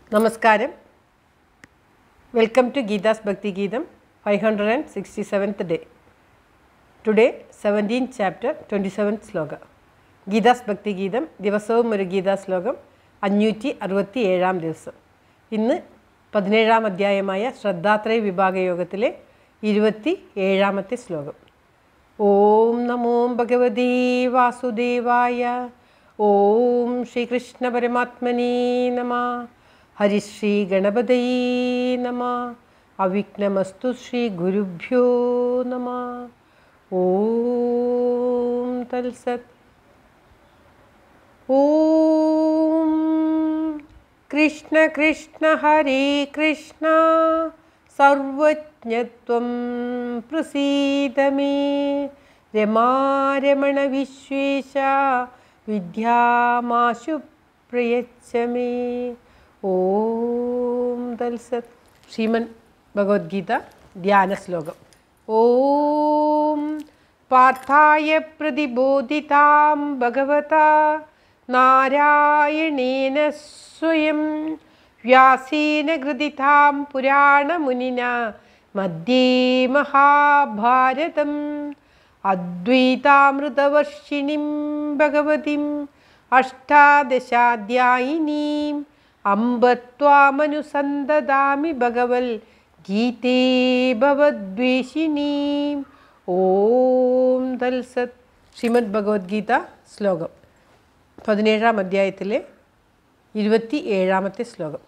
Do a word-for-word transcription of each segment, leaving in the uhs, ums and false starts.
Namaskaram. Welcome to Gita's Bhakti Geetam, five hundred sixty-seventh day. Today, seventeenth chapter, twenty-seventh Slokam. Gita's Bhakti Geetam, Divasavum Oru Gita Slokam, five sixty-seventh ദിവസം. ഇന്ന് പതിനേഴാം അധ്യായമായ Shradhaathrayavibhaagayogathile twenty-seventh ശ്ലോകം. ഓം നമോ ഭഗവതി വാസുദേവായ. ഓം ശ്രീ കൃഷ്ണ പരമാത്മനേ നമഃ. ഹരി ശ്രീ ഗണപതയേ നമഃ. അവിഘ്നമസ്തു ശ്രീ ഗുരുഭ്യോ നമഃ. ഓം തൽസത്. ഓം കൃഷ്ണ കൃഷ്ണ ഹരേ കൃഷ്ണ സർവജ്ഞത്വം പ്രസീദ മേ. രമാരമണ വിശ്വേശ വിദ്യാമാശു പ്രയച്ഛ മേ. ഓം തൽസത്. ശ്രീമദ് ഭഗവത് ഗീത ധ്യാന ശ്ലോകം. ഓം പാർത്ഥായ പ്രതിബോധിതാം ഭഗവതാ നാരായണേന സ്വയം വ്യാസേന ഗൃഥിതാം പുരാണമുനിന മധ്യേ മഹാഭാരതം അദ്വൈതാമൃതവർഷിണീം ഭഗവതിം അഷ്ടാദശാധ്യായിനീം അംബ ത്വാമനുസന്തദാമി ഭഗവൽ ഗീതേ ഭവദ്വേഷിണീം. ഓം തൽസത്. ശ്രീമദ് ഭഗവത് ഗീത ശ്ലോകം പതിനേഴാം അധ്യായത്തിലെ ഇരുപത്തി ഏഴാമത്തെ ശ്ലോകം.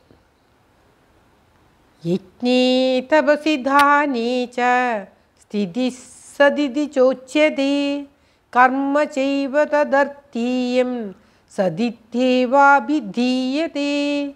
യജ്ഞേ തപസി ദാനേ ച സ്ഥിതി സദിതി ചോച്യതേ കർമ്മ ചൈവ തദർത്ഥീയം സദിത്യേ വാഭിധീയതേ.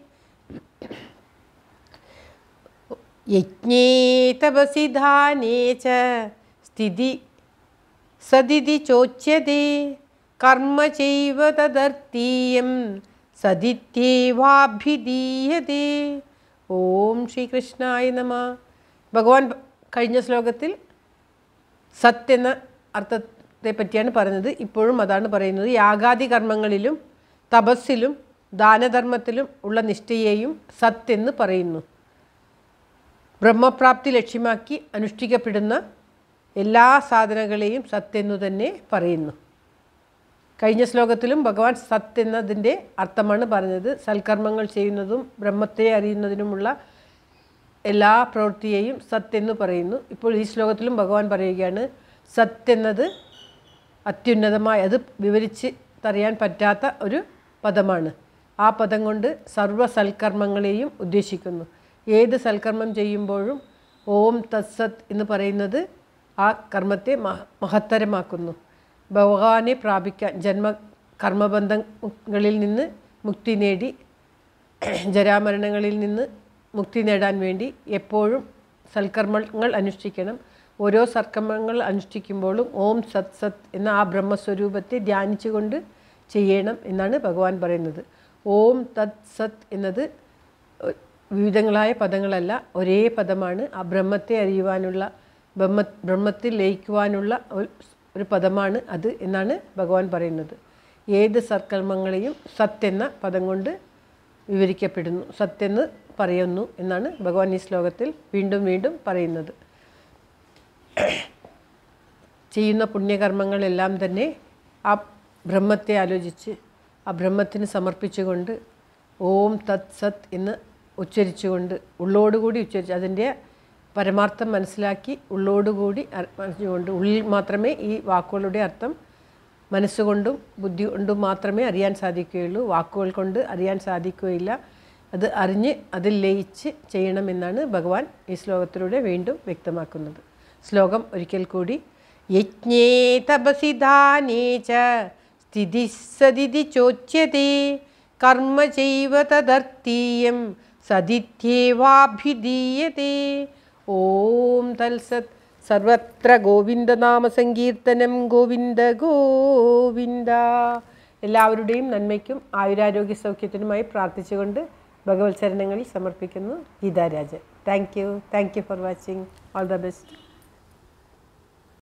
യജ്ഞേ തപസി ദാനേ ച സ്ഥിതി സദിതി ചോച്യതേ കർമ്മ ചൈവ തദർത്ഥീയം സദിത്യേ വാഭിധീയതേ. ഓം ശ്രീകൃഷ്ണായ നമഃ. ഭഗവാൻ കഴിഞ്ഞ ശ്ലോകത്തിൽ സത്ത് എന്ന അർത്ഥത്തെ പറ്റിയാണ് പറഞ്ഞത്. ഇപ്പോഴും അതാണ് പറയുന്നത്. യാഗാദി കർമ്മങ്ങളിലും തപസ്സിലും ദാനധർമ്മത്തിലും ഉള്ള നിഷ്ഠയെയും സത്ത് എന്ന് പറയുന്നു. ബ്രഹ്മപ്രാപ്തി ലക്ഷ്യമാക്കി അനുഷ്ഠിക്കപ്പെടുന്ന എല്ലാ സാധനകളെയും സത്ത് എന്നു തന്നെ പറയുന്നു. കഴിഞ്ഞ ശ്ലോകത്തിലും ഭഗവാൻ സത്ത് എന്നതിൻ്റെ അർത്ഥമാണ് പറഞ്ഞത്. സൽക്കർമ്മങ്ങൾ ചെയ്യുന്നതും ബ്രഹ്മത്തെ അറിയുന്നതിനുമുള്ള എല്ലാ പ്രവൃത്തിയെയും സത്ത് എന്ന് പറയുന്നു. ഇപ്പോൾ ഈ ശ്ലോകത്തിലും ഭഗവാൻ പറയുകയാണ് സത്ത് എന്നത് അത്യുന്നതമായ, അത് വിവരിച്ച് തറിയാൻ പറ്റാത്ത ഒരു പദമാണ്. ആ പദം കൊണ്ട് സർവ്വ സൽക്കർമ്മങ്ങളെയും ഉദ്ദേശിക്കുന്നു. ഏത് സൽക്കർമ്മം ചെയ്യുമ്പോഴും ഓം തത്സത്ത് എന്ന് പറയുന്നത് ആ കർമ്മത്തെ മഹത്തരമാക്കുന്നു. ഭഗവാനെ പ്രാപിക്കാൻ, ജന്മ കർമ്മബന്ധങ്ങളിൽ നിന്ന് മുക്തി നേടി ജരാമരണങ്ങളിൽ നിന്ന് മുക്തി നേടാൻ വേണ്ടി എപ്പോഴും സൽക്കർമ്മങ്ങൾ അനുഷ്ഠിക്കണം. ഓരോ സൽക്കർമ്മങ്ങൾ അനുഷ്ഠിക്കുമ്പോഴും ഓം സത് സത് എന്ന ആ ബ്രഹ്മസ്വരൂപത്തെ ധ്യാനിച്ചുകൊണ്ട് ചെയ്യണം എന്നാണ് ഭഗവാൻ പറയുന്നത്. ഓം തത് സത് എന്നത് വിവിധങ്ങളായ പദങ്ങളല്ല, ഒരേ പദമാണ്. ആ ബ്രഹ്മത്തെ അറിയുവാനുള്ള, ബ്രഹ്മ ബ്രഹ്മത്തിൽ ലയിക്കുവാനുള്ള ഒരു പദമാണ് അത് എന്നാണ് ഭഗവാൻ പറയുന്നത്. ഏത് സൽക്കർമ്മങ്ങളെയും സത്ത് എന്ന പദം കൊണ്ട് വിവരിക്കപ്പെടുന്നു, സത്തെന്ന് പറയുന്നു എന്നാണ് ഭഗവാൻ ഈ ശ്ലോകത്തിൽ വീണ്ടും വീണ്ടും പറയുന്നത്. ചെയ്യുന്ന പുണ്യകർമ്മങ്ങളെല്ലാം തന്നെ ആ ബ്രഹ്മത്തെ ആലോചിച്ച് ആ ബ്രഹ്മത്തിന് സമർപ്പിച്ചുകൊണ്ട് ഓം തത് സത് എന്ന് ഉച്ചരിച്ചുകൊണ്ട്, ഉള്ളോടുകൂടി ഉച്ചരിച്ച് അതിൻ്റെ പരമാർത്ഥം മനസ്സിലാക്കി ഉള്ളോടുകൂടി അറിഞ്ഞുകൊണ്ട്, ഉള്ളിൽ മാത്രമേ ഈ വാക്കുകളുടെ അർത്ഥം മനസ്സുകൊണ്ടും ബുദ്ധി കൊണ്ടും മാത്രമേ അറിയാൻ സാധിക്കുകയുള്ളൂ. വാക്കുകൾ കൊണ്ട് അറിയാൻ സാധിക്കുകയില്ല. അത് അറിഞ്ഞ് അതിൽ ലയിച്ച് ചെയ്യണമെന്നാണ് ഭഗവാൻ ഈ ശ്ലോകത്തിലൂടെ വീണ്ടും വ്യക്തമാക്കുന്നത്. ശ്ലോകം ഒരിക്കൽ കൂടി. യജ്ഞേ തപസി ദാനേ ച സ്ഥിതി സദിതി ചോച്യതേ കർമ്മ ചൈവ തദർത്ഥീയം സദിത്യേ വാഭിധീയതേ. ഓം തൽസത്. സർവത്ര ഗോവിന്ദനാമ സങ്കീർത്തനം. ഗോവിന്ദ ഗോവിന്ദ. എല്ലാവരുടെയും നന്മയ്ക്കും ആയുരാരോഗ്യ സൗഖ്യത്തിനുമായി പ്രാർത്ഥിച്ചുകൊണ്ട് ഭഗവത് ചരണങ്ങളിൽ സമർപ്പിക്കുന്നു. Geetha Rajan. Thank you. Thank you for watching. All the best.